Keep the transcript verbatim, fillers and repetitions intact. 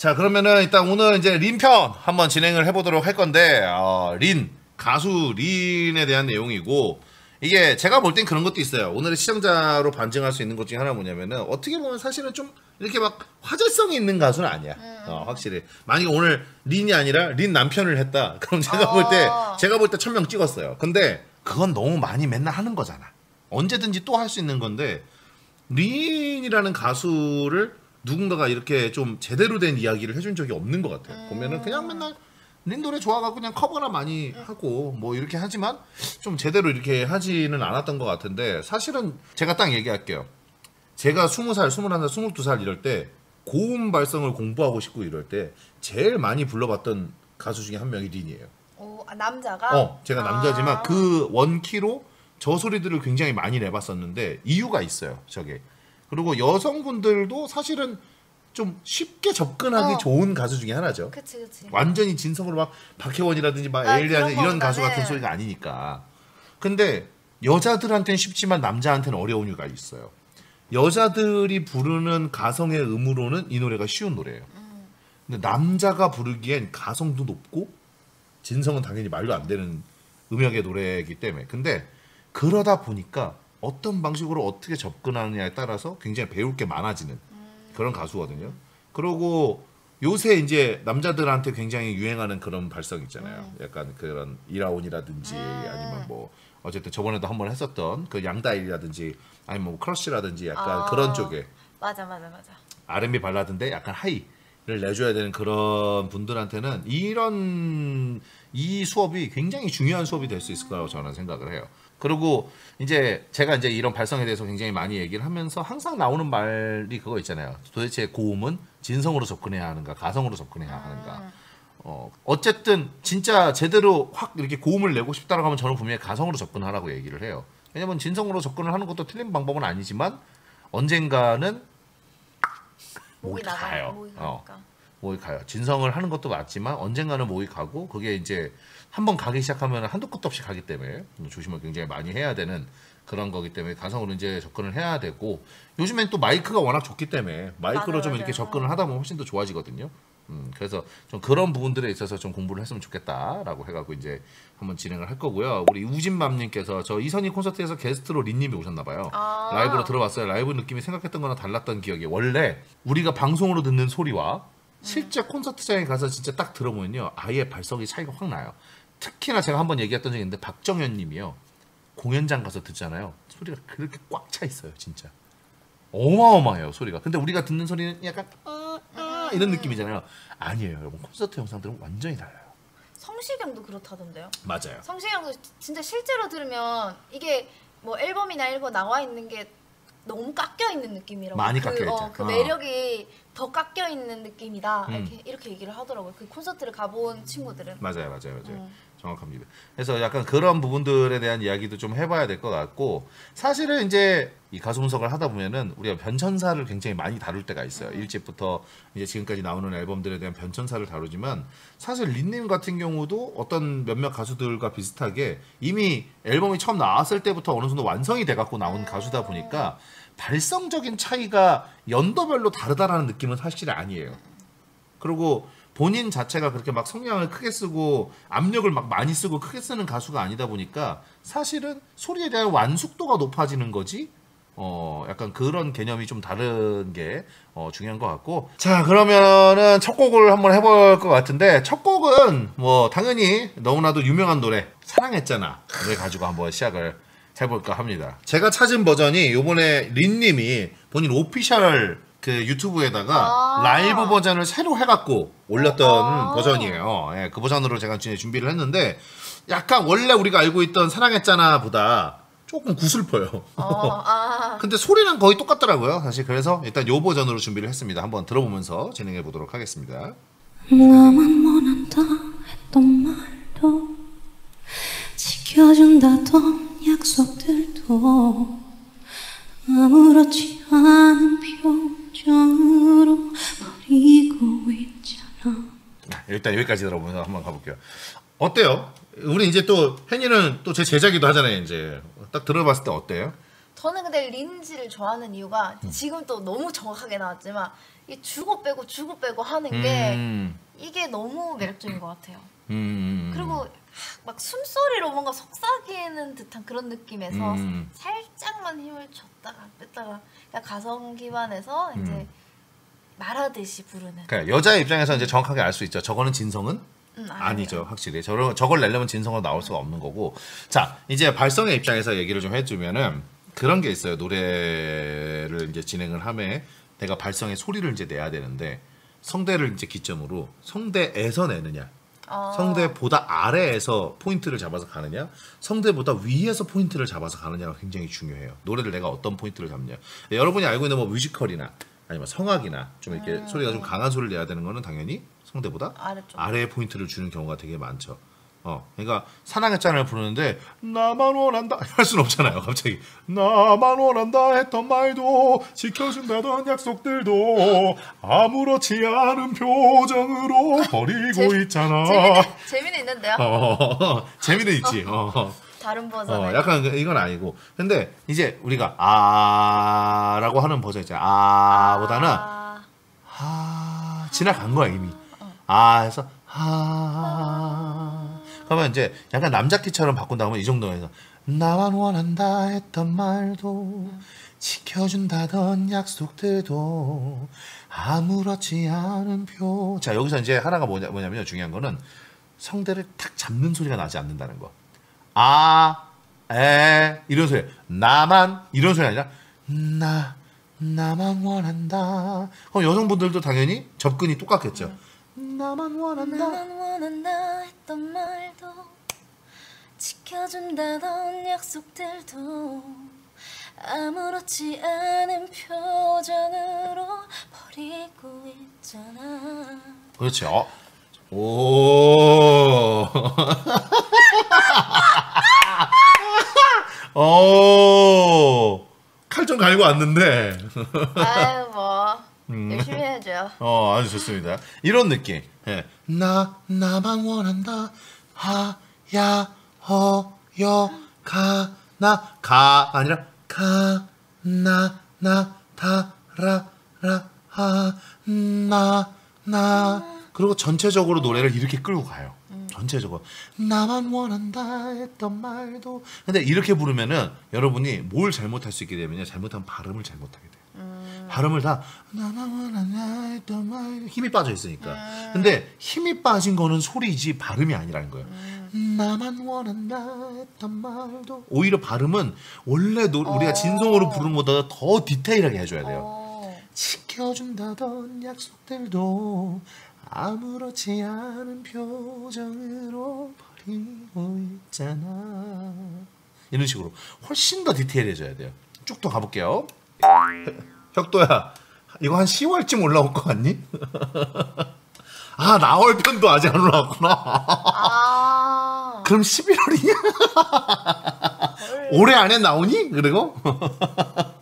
자, 그러면은 일단 오늘 이제 린 편 한번 진행을 해보도록 할 건데, 어, 린 가수 린에 대한 내용이고, 이게 제가 볼 땐 그런 것도 있어요. 오늘의 시청자로 반증할 수 있는 것 중에 하나 뭐냐면은, 어떻게 보면 사실은 좀 이렇게 막 화제성이 있는 가수는 아니야. 음. 어, 확실히. 만약에 오늘 린이 아니라 린 남편을 했다. 그럼 제가 어. 볼 때, 제가 볼 때 천 명 찍었어요. 근데 그건 너무 많이 맨날 하는 거잖아. 언제든지 또 할 수 있는 건데, 린이라는 가수를 누군가가 이렇게 좀 제대로 된 이야기를 해준 적이 없는 것 같아요. 음. 보면은 그냥 맨날 린 노래 좋아가지고 그냥 커버나 많이 하고 뭐 이렇게 하지만 좀 제대로 이렇게 하지는 않았던 것 같은데, 사실은 제가 딱 얘기할게요. 제가 스무 살, 스물한 살, 스물두 살 이럴 때 고음 발성을 공부하고 싶고 이럴 때 제일 많이 불러봤던 가수 중에 한 명이 린이에요. 오, 아, 남자가? 어, 제가 남자지만 아. 그 원키로 저 소리들을 굉장히 많이 내봤었는데 이유가 있어요, 저게. 그리고 여성분들도 사실은 좀 쉽게 접근하기 어. 좋은 가수 중에 하나죠. 그치 그치. 완전히 진성으로 막 박혜원이라든지 막 아, 에일리아 그런 이런 가수 같은 거보다는- 소리가 아니니까. 근데 여자들한테는 쉽지만 남자한테는 어려운 이유가 있어요. 여자들이 부르는 가성의 음으로는 이 노래가 쉬운 노래예요. 음. 근데 남자가 부르기엔 가성도 높고 진성은 당연히 말도 안 되는 음역의 노래이기 때문에. 근데 그러다 보니까 어떤 방식으로 어떻게 접근하느냐에 따라서 굉장히 배울 게 많아지는 그런 가수거든요. 그리고 요새 이제 남자들한테 굉장히 유행하는 그런 발성 있잖아요. 약간 그런 이라온이라든지 아니면 뭐 어쨌든 저번에도 한번 했었던 그 양다일이라든지 아니면 뭐 크러쉬라든지 약간 아. 그런 쪽에 맞아 맞아 맞아. 알앤비 발라드인데 약간 하이를 내줘야 되는 그런 분들한테는 이런 이 수업이 굉장히 중요한 수업이 될 수 있을 거라고 저는 생각을 해요. 그리고 이제 제가 이제 이런 발성에 대해서 굉장히 많이 얘기를 하면서 항상 나오는 말이 그거 있잖아요. 도대체 고음은 진성으로 접근해야 하는가, 가성으로 접근해야 하는가. 어, 어쨌든 진짜 제대로 확 이렇게 고음을 내고 싶다라고 하면 저는 분명히 가성으로 접근하라고 얘기를 해요. 왜냐면 진성으로 접근을 하는 것도 틀린 방법은 아니지만 언젠가는 목이 나가- 가요. 목이 어. 가니까. 목이 가요. 진성을 하는 것도 맞지만 언젠가는 목이 가고, 그게 이제 한번 가기 시작하면 한도 끝도 없이 가기 때문에 조심을 굉장히 많이 해야 되는 그런 거기 때문에 가성으로 이제 접근을 해야 되고, 요즘엔 또 마이크가 워낙 좋기 때문에 마이크로 맞아요, 좀 맞아요. 이렇게 접근을 하다 보면 훨씬 더 좋아지거든요. 음, 그래서 좀 그런 부분들에 있어서 좀 공부를 했으면 좋겠다라고 해갖고 이제 한번 진행을 할 거고요. 우리 우진맘님께서 저 이선희 콘서트에서 게스트로 린님이 오셨나봐요. 아. 라이브로 들어봤어요. 라이브 느낌이 생각했던 거랑 달랐던 기억이. 원래 우리가 방송으로 듣는 소리와 실제 콘서트장에 가서 진짜 딱 들어보면요, 아예 발성이 차이가 확 나요. 특히나 제가 한번 얘기했던 적이 있는데, 박정현 님이요, 공연장 가서 듣잖아요. 소리가 그렇게 꽉 차 있어요, 진짜. 어마어마해요, 소리가. 근데 우리가 듣는 소리는 약간 아, 아, 이런 느낌이잖아요. 아니에요, 여러분. 콘서트 영상들은 완전히 달라요. 성시경도 그렇다던데요. 맞아요. 성시경도 진짜 실제로 들으면 이게 뭐 앨범이나 일본 나와 있는 게 너무 깎여 있는 느낌이라고. 많이 그, 깎여 있죠. 어, 그 어. 매력이 더 깎여 있는 느낌이다. 음. 이렇게 이렇게 얘기를 하더라고요. 그 콘서트를 가본 친구들은. 맞아요, 맞아요, 맞아요. 음. 정확합니다. 그래서 약간 그런 부분들에 대한 이야기도 좀 해봐야 될 것 같고, 사실은 이제 이 가수 분석을 하다 보면은 우리가 변천사를 굉장히 많이 다룰 때가 있어요. 일 집부터 이제 지금까지 나오는 앨범들에 대한 변천사를 다루지만, 사실 린님 같은 경우도 어떤 몇몇 가수들과 비슷하게 이미 앨범이 처음 나왔을 때부터 어느 정도 완성이 돼갖고 나온 가수다 보니까 발성적인 차이가 연도별로 다르다라는 느낌은 사실 아니에요. 그리고 본인 자체가 그렇게 막 성량을 크게 쓰고 압력을 막 많이 쓰고 크게 쓰는 가수가 아니다 보니까 사실은 소리에 대한 완숙도가 높아지는 거지, 어 약간 그런 개념이 좀 다른 게 어, 중요한 것 같고. 자, 그러면은 첫 곡을 한번 해볼 것 같은데, 첫 곡은 뭐 당연히 너무나도 유명한 노래 사랑했잖아를 가지고 한번 시작을 해볼까 합니다. 제가 찾은 버전이 요번에 린님이 본인 오피셜 그 유튜브에다가 아. 라이브 버전을 새로 해갖고 올렸던 아. 버전이에요. 예, 그 버전으로 제가 진짜 준비를 했는데, 약간 원래 우리가 알고 있던 사랑했잖아 보다 조금 구슬퍼요. 어, 아. 근데 소리는 거의 똑같더라고요, 사실. 그래서 일단 요 버전으로 준비를 했습니다. 한번 들어보면서 진행해 보도록 하겠습니다. 나만 원한다 했던 말도 지켜준다던 약속들도 아무렇지 않은 표정으로 버리고 있잖아. 일단 여기까지 들어보면서 한번 가볼게요. 어때요? 우리 이제 또 혜니는 또 제 제자기도 하잖아요. 이제 딱 들어봤을 때 어때요? 저는 근데 린지를 좋아하는 이유가 음. 지금 또 너무 정확하게 나왔지만 이 주고 빼고 주고 빼고 하는 게 음. 이게 너무 매력적인 것 같아요. 음. 그리고 막 숨소리로 뭔가 속삭이는 듯한 그런 느낌에서 음. 살짝만 힘을 줬다가 뺐다가 그러니까 가성 기반에서 이제 음. 말하듯이 부르는. 그러니까 여자의 입장에서 이제 정확하게 알 수 있죠. 저거는 진성은 음, 아니죠, 확실히. 저걸, 저걸 내려면 진성으로 나올 수가 없는 거고. 자, 이제 발성의 입장에서 얘기를 좀 해주면은 그런 게 있어요. 노래를 이제 진행을 하면 내가 발성의 소리를 이제 내야 되는데 성대를 이제 기점으로 성대에서 내느냐, 어. 성대보다 아래에서 포인트를 잡아서 가느냐, 성대보다 위에서 포인트를 잡아서 가느냐가 굉장히 중요해요. 노래를 내가 어떤 포인트를 잡느냐. 네, 여러분이 알고 있는 뭐 뮤지컬이나 아니면 성악이나 좀 이렇게 음. 소리가 좀 강한 소리를 내야 되는 거는 당연히 성대보다 아래쪽. 아래에 포인트를 주는 경우가 되게 많죠. 어, 그러니까 사랑의 짠을 부르는데 나만 원한다 할 수는 없잖아요. 갑자기 나만 원한다 했던 말도 지켜준다던 약속들도 아무렇지 않은 표정으로 버리고 재- 있잖아. 재미는, 재미는 있는데요. 어, 재미는 있지. 어. 다른 버전에. 어, 약간 그- 이건 아니고. 근데 이제 우리가 아라고 하는 버전 있잖아. 아보다는 아, 하 지나간 거야 이미. 아 해서 하 그러면 이제 약간 남자 키처럼 바꾼다 하면 이 정도면 해서 나만 원한다 했던 말도 지켜준다던 약속들도 아무렇지 않은 표. 자 여기서 이제 하나가 뭐냐, 뭐냐면 중요한 거는 성대를 탁 잡는 소리가 나지 않는다는 거. 아, 에 이런 소리. 나만 이런 소리 아니라 나 나만 원한다. 그럼 여성분들도 당연히 접근이 똑같겠죠. 나만 원한다. 나만 원한다 했던 말도 지켜준다던 약속들도 아무렇지 않은 표정으로 버리고 있잖아. 그렇지. 어. 오. 오. 칼 좀 갈고 왔는데. 아유 뭐 음. 열심히 해야죠. 어, 아주 좋습니다. 이런 느낌. 예. 나 나만 원한다. 하, 야, 허, 여, 가, 나, 가 아니라 가, 나, 나, 다, 라, 라, 하, 나, 나. 그리고 전체적으로 노래를 이렇게 끌고 가요. 전체적으로 나만 원한다 했던 말도. 근데 이렇게 부르면은 여러분이 뭘 잘못할 수 있게 되면요, 잘못하면 발음을 잘못하게 돼요. 음. 발음을 다 나만 원한다 했던 말 힘이 빠져 있으니까. 음. 근데 힘이 빠진 거는 소리지 발음이 아니라는 거예요. 음. 나만 원한다 했던 말도. 오히려 발음은 원래 노, 우리가 어. 진성으로 부르는 것보다 더 디테일하게 해줘야 돼요. 어. 지켜준다던 약속들도 아무렇지 않은 표정으로 버리고 있잖아. 이런 식으로 훨씬 더 디테일해져야 돼요. 쭉 더 가볼게요. 혁도야, 이거 한 시월쯤 올라올 것 같니? 아, 나월 편도 아직 안 올라왔구나. 아. 그럼 십일월이냐? 올해 안에 나오니? 그리고